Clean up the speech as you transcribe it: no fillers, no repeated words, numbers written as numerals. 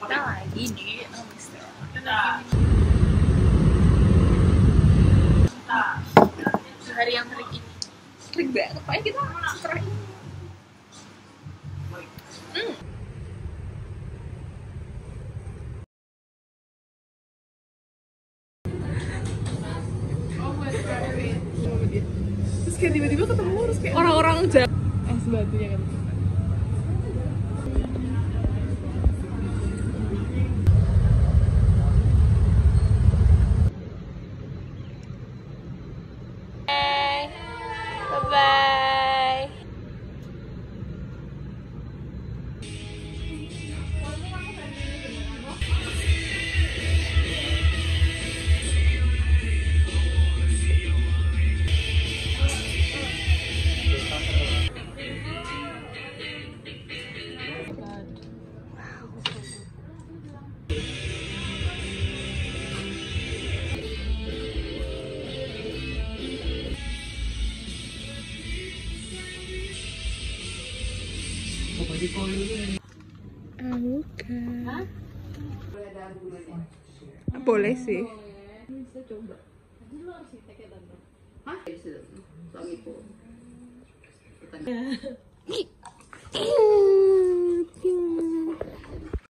Kita lagi di Mister hari yang terik ini. Terik banget, pokoknya kita setelah ini. Terus kayak tiba-tiba ketemu terus kayak Orang-orang jalan es batunya kan. Bye-bye. Boleh sih. Bisa coba. Tadi lo harus cek ya tante. Hah? Suamiku.